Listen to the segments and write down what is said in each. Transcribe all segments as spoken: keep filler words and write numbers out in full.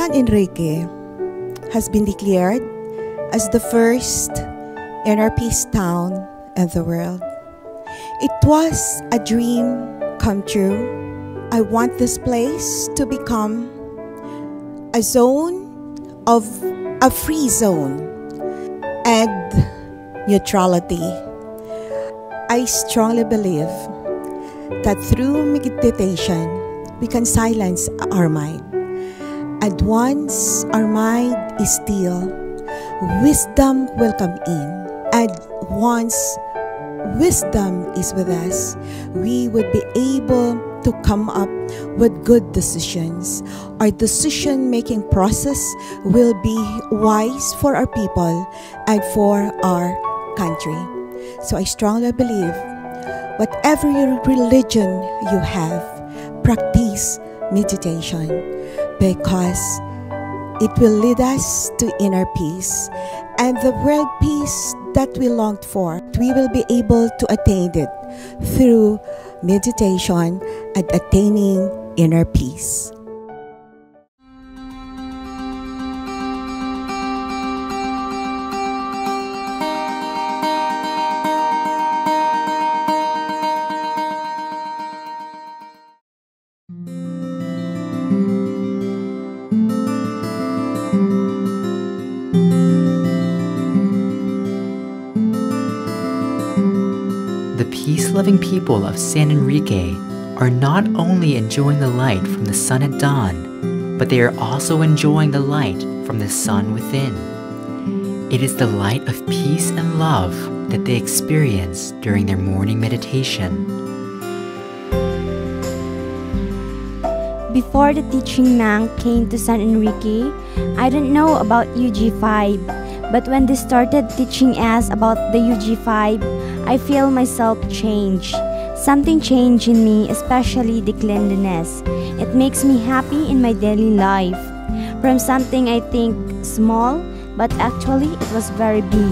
San Enrique has been declared as the first inner peace town in the world. It was a dream come true. I want this place to become a zone of a free zone and neutrality. I strongly believe that through meditation, we can silence our mind. And once our mind is still, wisdom will come in. And once wisdom is with us, we would be able to come up with good decisions. Our decision-making process will be wise for our people and for our country. So I strongly believe, whatever your religion you have, practice meditation, because it will lead us to inner peace, and the world peace that we longed for, we will be able to attain it through meditation and attaining inner peace. The peace-loving people of San Enrique are not only enjoying the light from the sun at dawn, but they are also enjoying the light from the sun within. It is the light of peace and love that they experience during their morning meditation. Before the teaching monk came to San Enrique, I didn't know about U G five. But when they started teaching us about the U G five, I feel myself change. Something changed in me, especially the cleanliness. It makes me happy in my daily life. From something I think small, but actually it was very big.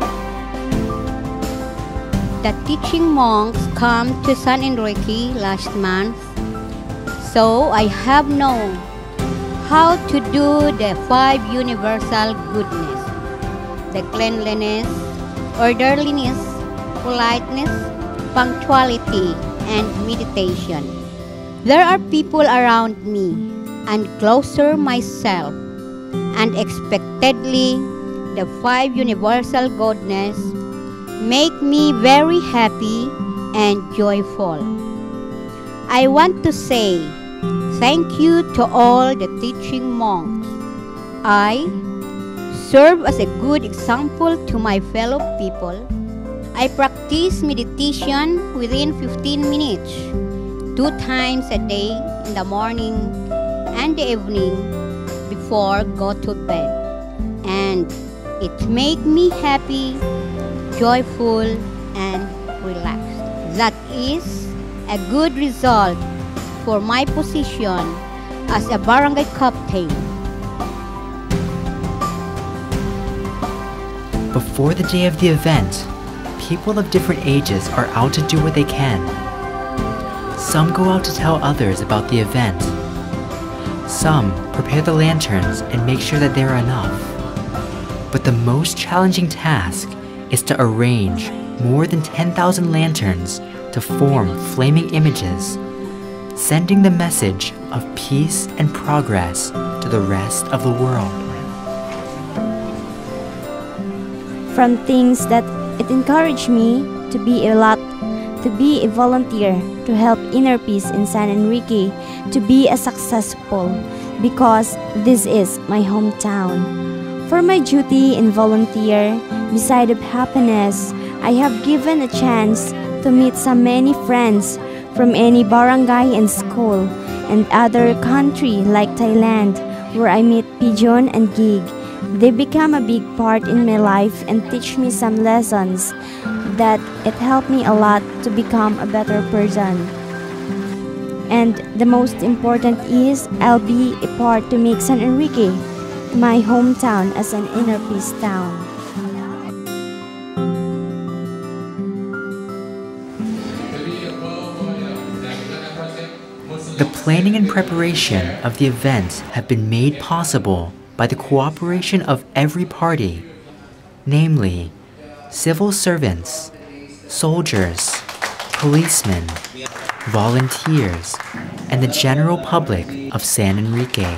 The teaching monks come to San Enrique last month, so I have known how to do the five universal goodness: the cleanliness, orderliness, politeness, punctuality, and meditation. There are people around me and closer myself, and expectedly, the five universal goodness make me very happy and joyful. I want to say thank you to all the teaching monks. I serve as a good example to my fellow people. I practice meditation within fifteen minutes, two times a day, in the morning and the evening before go to bed. And it makes me happy, joyful, and relaxed. That is a good result for my position as a barangay captain. Before the day of the event, people of different ages are out to do what they can. Some go out to tell others about the event. Some prepare the lanterns and make sure that there are enough. But the most challenging task is to arrange more than ten thousand lanterns to form flaming images, sending the message of peace and progress to the rest of the world. From things that it encouraged me to be a lot, to be a volunteer, to help inner peace in San Enrique, to be a successful, because this is my hometown. For my duty and volunteer, beside of happiness, I have given a chance to meet so many friends from any barangay and school and other country like Thailand, where I meet Pigeon and Gig. They become a big part in my life and teach me some lessons that it helped me a lot to become a better person. And the most important is I'll be a part to make San Enrique my hometown as an inner peace town. The planning and preparation of the event have been made possible by the cooperation of every party, namely civil servants, soldiers, policemen, volunteers, and the general public of San Enrique.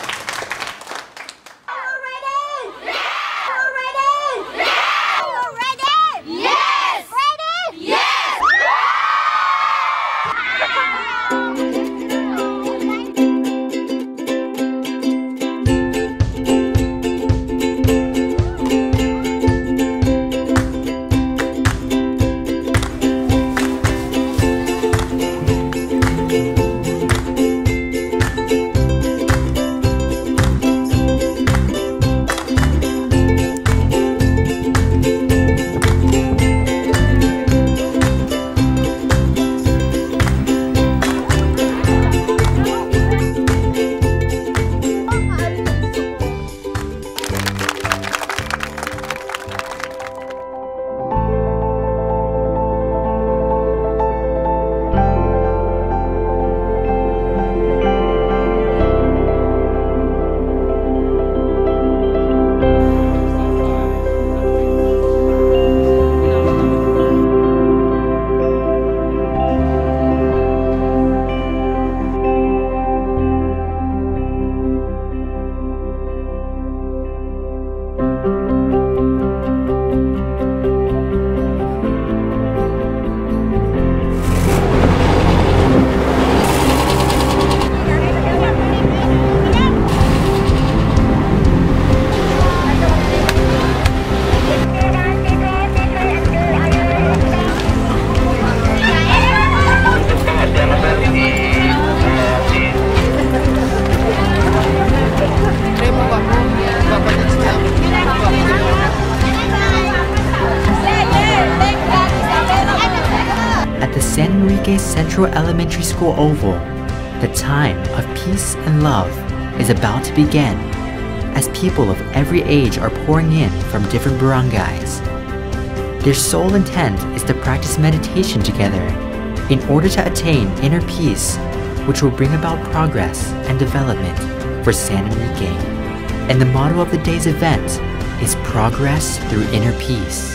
At the San Enrique Central Elementary School Oval, the time of peace and love is about to begin as people of every age are pouring in from different barangays. Their sole intent is to practice meditation together in order to attain inner peace, which will bring about progress and development for San Enrique. And the motto of the day's event is progress through inner peace.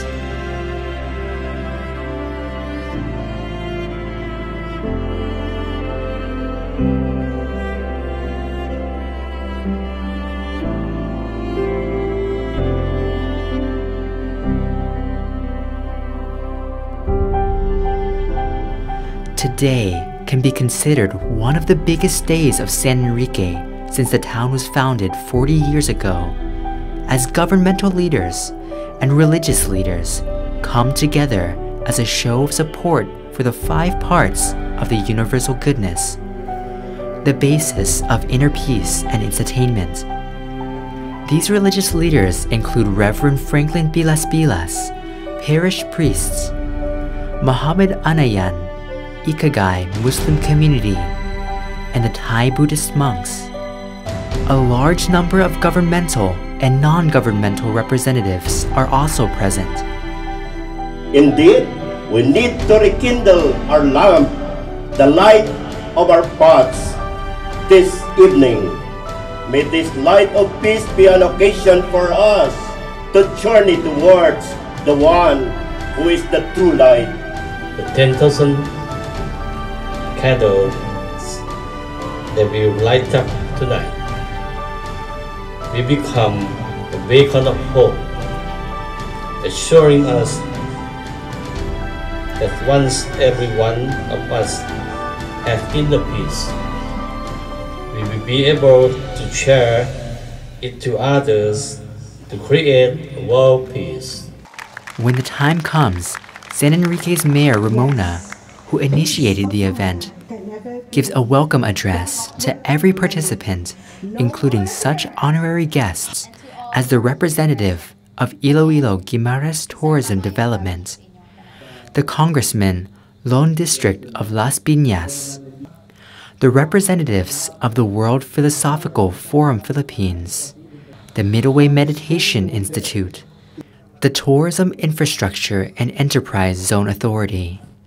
Today can be considered one of the biggest days of San Enrique since the town was founded forty years ago, as governmental leaders and religious leaders come together as a show of support for the five parts of the universal goodness, the basis of inner peace and its attainment. These religious leaders include Reverend Franklin Pilas Pilas, parish priests, Muhammad Anayan, Ikagay Muslim community, and the Thai Buddhist monks. A large number of governmental and non-governmental representatives are also present. Indeed, we need to rekindle our lamp, the light of our paths, this evening. May this light of peace be an occasion for us to journey towards the one who is the true light. The ten thousand candles that will light up tonight will become a beacon of hope, assuring us that once every one of us has inner peace, we will be able to share it to others to create a world peace. When the time comes, San Enrique's Mayor Ramona, who initiated the event, gives a welcome address to every participant, including such honorary guests as the representative of Iloilo Guimaras Tourism Development, the Congressman Lone District of Las Piñas, the representatives of the World Philosophical Forum Philippines, the Middleway Meditation Institute, the Tourism Infrastructure and Enterprise Zone Authority,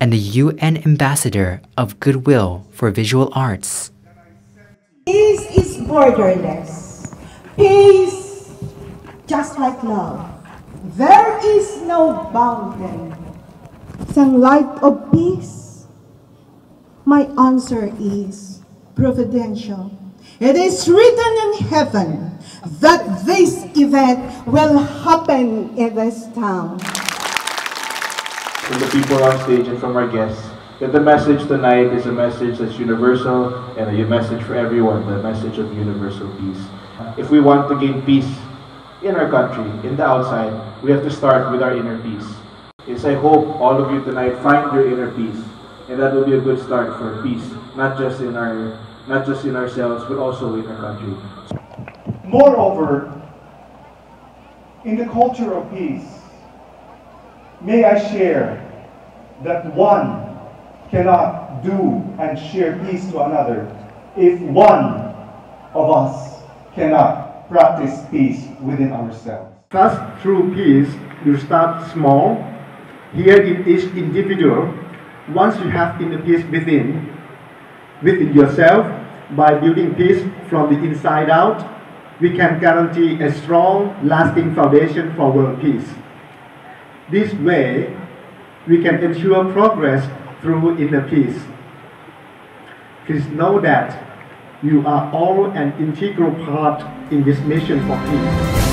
and the U N Ambassador of Goodwill for Visual Arts. Peace is borderless. Peace, just like love. There is no boundary. Sang light of peace, my answer is providential. It is written in heaven that this event will happen in this town. From the people on stage and from our guests, that the message tonight is a message that's universal and a message for everyone, the message of universal peace. If we want to gain peace in our country, in the outside, we have to start with our inner peace. Yes, I hope all of you tonight find your inner peace, and that will be a good start for peace, not just in our, not just in ourselves, but also in our country. Moreover, in the culture of peace, may I share that one cannot do and share peace to another if one of us cannot practice peace within ourselves. Thus, through peace, you start small. Here in each individual, once you have inner peace within, within yourself, by building peace from the inside out, we can guarantee a strong, lasting foundation for world peace. This way, we can ensure progress through inner peace. Please know that you are all an integral part in this mission for peace.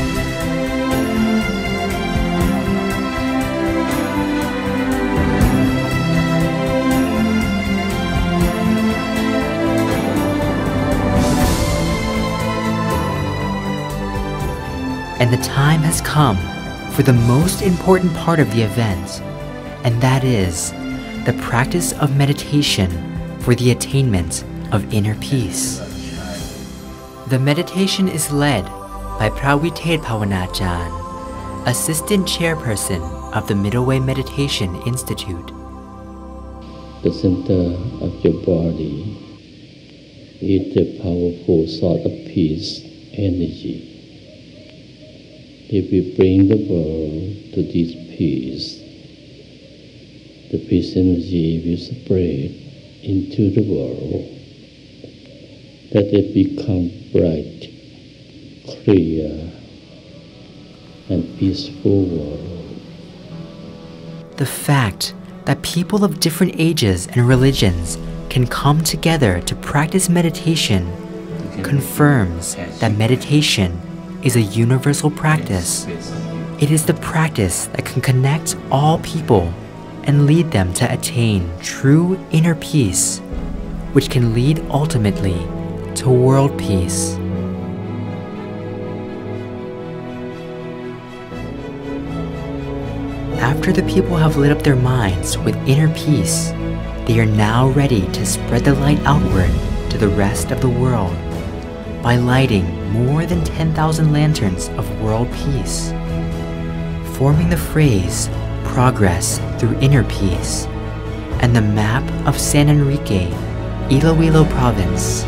And the time has come for the most important part of the event, and that is the practice of meditation for the attainment of inner peace. The meditation is led by Prawited Pawanachan, Assistant Chairperson of the Middle Way Meditation Institute. The center of your body is the powerful source of peace energy. If we bring the world to this peace, the peace energy will spread into the world, that it become bright, clear, and peaceful world. The fact that people of different ages and religions can come together to practice meditation confirms that meditation is a universal practice. It is the practice that can connect all people and lead them to attain true inner peace, which can lead ultimately to world peace. After the people have lit up their minds with inner peace, they are now ready to spread the light outward to the rest of the world by lighting more than ten thousand lanterns of world peace, forming the phrase progress through inner peace and the map of San Enrique, Iloilo province.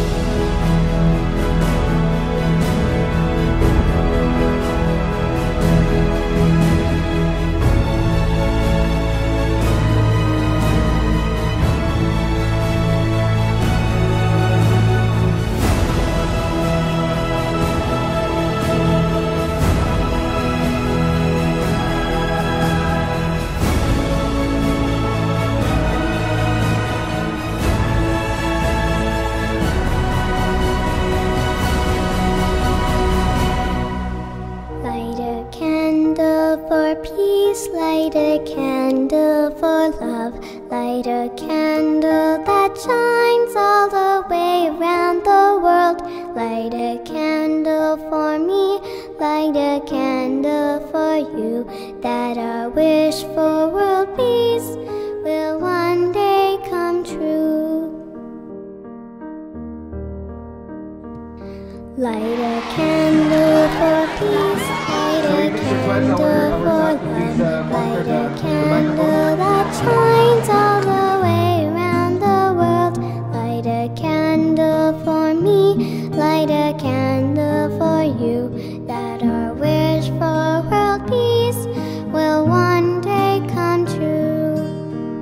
Light a candle for love, light a candle that shines all the way around the world. Light a candle for me, light a candle for you, that our wish for world peace will one day come true. Light a candle for peace, light a candle for love, light a candle that shines all the way around the world. Light a candle for me, light a candle for you, that our wish for world peace will one day come true.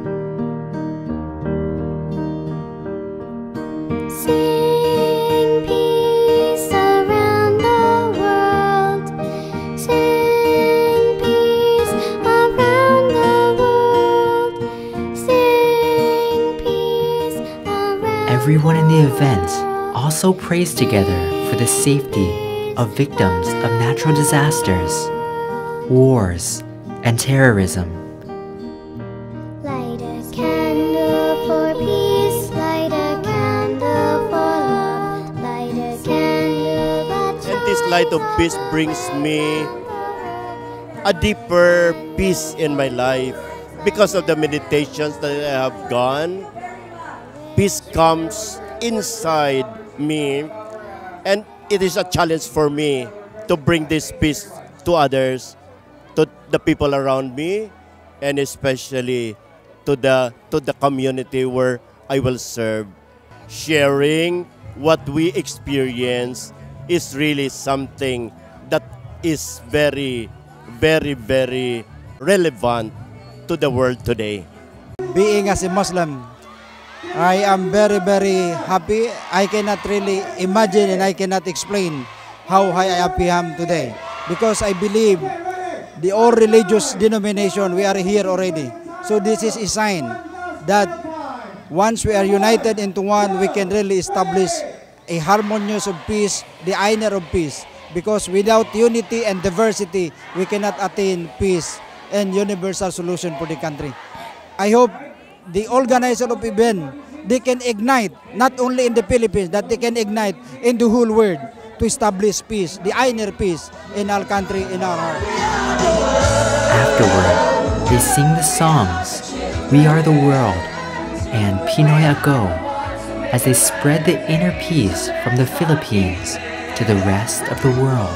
Everyone in the event also prays together for the safety of victims of natural disasters, wars, and terrorism. Light a candle for peace, light a candle for love, light a candle that And this light of peace brings me a deeper peace in my life. Because of the meditations that I have gone, peace comes inside me, and it is a challenge for me to bring this peace to others, to the people around me, and especially to the to the community where I will serve. Sharing what we experience is really something that is very, very, very relevant to the world today. Being as a Muslim, I am very, very happy. I cannot really imagine and I cannot explain how happy I am today. Because I believe the all religious denomination, we are here already. So this is a sign that once we are united into one, we can really establish a harmonious of peace, the inner of peace. Because without unity and diversity, we cannot attain peace and universal solution for the country. I hope the organizer of event, they can ignite, not only in the Philippines, that they can ignite in the whole world to establish peace, the inner peace in our country, in our heart. Afterward, they sing the songs, We Are the World and Pinoy Go, as they spread the inner peace from the Philippines to the rest of the world.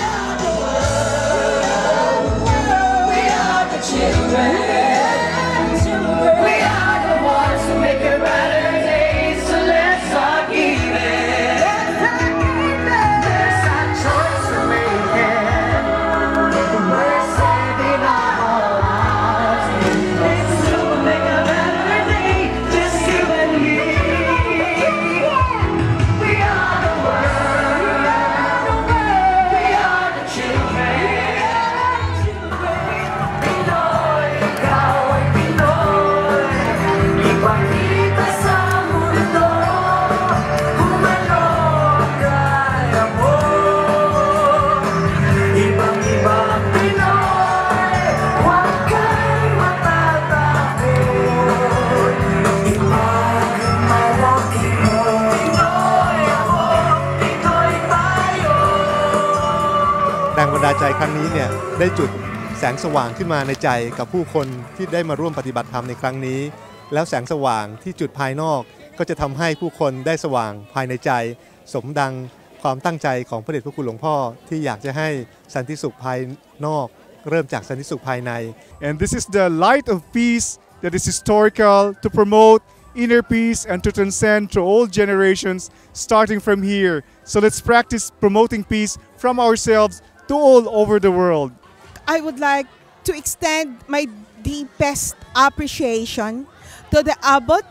แรงบันดาลใจครั้งนี้เนี่ยได้จุดแสงสว่างขึ้นมาในใจกับผู้คนที่ได้มาร่วมปฏิบัติธรรมในครั้งนี้แล้วแสงสว่างที่จุดภายนอกก็จะทำให้ผู้คนได้สว่างภายในใจสมดังความตั้งใจของพระเดชพระคุณหลวงพ่อที่อยากจะให้สันติสุขภายนอกเริ่มจากสันติสุขภายใน And this is the light of peace that is historical to promote inner peace and to transcend to all generations starting from here. So let's practice promoting peace from ourselves to all over the world. I would like to extend my deepest appreciation to the abbot.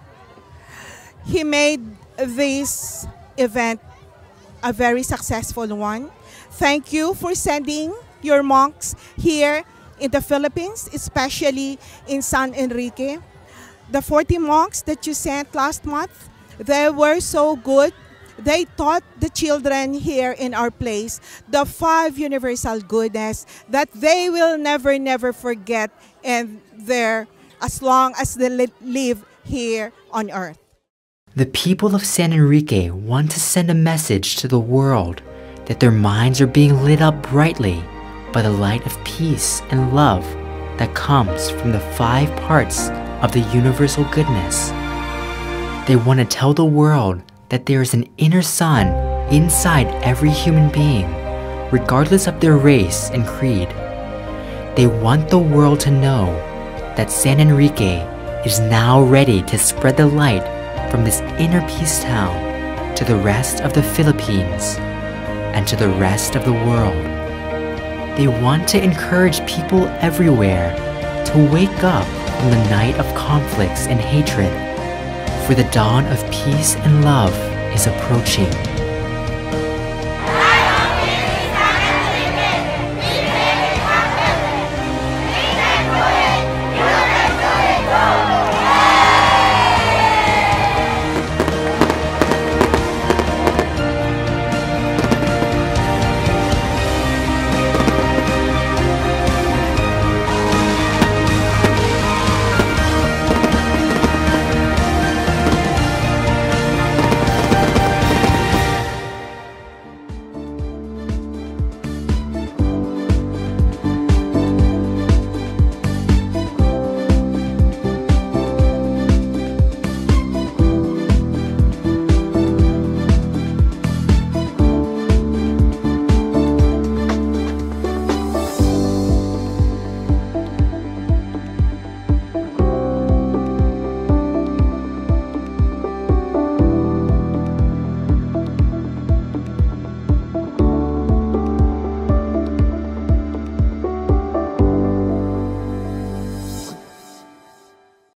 He made this event a very successful one. Thank you for sending your monks here in the Philippines, especially in San Enrique. The forty monks that you sent last month, they were so good. They taught the children here in our place the five universal goodness that they will never, never forget in their, as long as they live here on earth. The people of San Enrique want to send a message to the world that their minds are being lit up brightly by the light of peace and love that comes from the five parts of the universal goodness. They want to tell the world that there is an inner sun inside every human being, regardless of their race and creed. They want the world to know that San Enrique is now ready to spread the light from this inner peace town to the rest of the Philippines and to the rest of the world. They want to encourage people everywhere to wake up from the night of conflicts and hatred, for the dawn of peace and love is approaching.